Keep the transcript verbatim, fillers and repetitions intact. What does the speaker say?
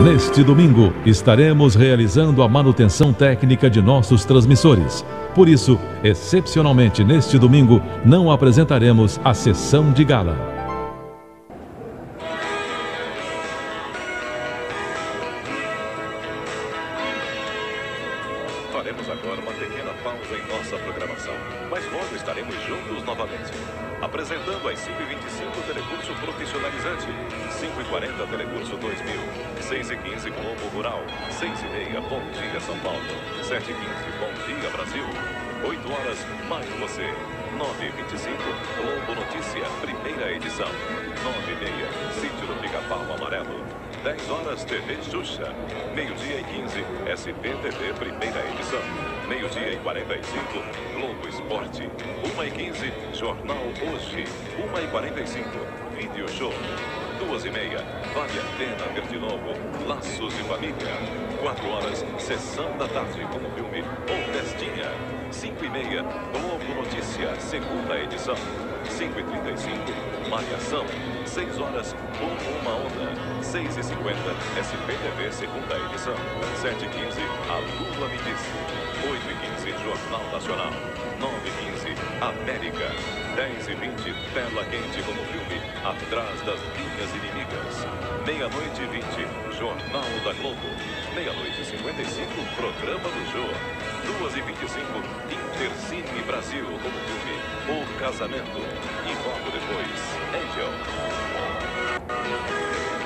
Neste domingo, estaremos realizando a manutenção técnica de nossos transmissores. Por isso, excepcionalmente neste domingo, não apresentaremos a sessão de gala. Faremos agora uma pequena pausa em nossa programação, mas logo estaremos juntos novamente. Apresentando às cinco e vinte e cinco Telecurso Profissionalizante, cinco e quarenta Telecurso dois mil, seis e quinze Globo Rural, seis e meia Bom Dia São Paulo, sete e quinze Bom Dia Brasil, oito horas Mais Você, nove e vinte e cinco Globo Notícia, primeira edição, nove e meia Sítio do Pica-Pau Amarelo, dez horas T V Xuxa, meio-dia e quinze S B T V, primeira edição, meio-dia e quarenta e cinco Globo Esporte, uma e quinze Jornal Hoje, uma e quarenta e cinco Vídeo Show, duas e meia Vale a Pena Ver de Novo, Laços de Família, quatro horas Sessão da Tarde com o filme Ou Festinha, cinco e meia Globo Notícia, segunda edição, cinco e trinta e cinco Malhação, seis horas Como Uma Onda, seis e cinquenta S B T V, segunda edição, sete e quinze A Lua Me Disse, oito e quinze Jornal Nacional, nove e quinze América, dez e vinte Tela Quente como filme Atrás das Linhas Inimigas, meia-noite e vinte Jornal da Globo, meia-noite e cinquenta e cinco Programa do Jô, duas e vinte e cinco Intercine Brasil como filme O Casamento e logo depois Angel.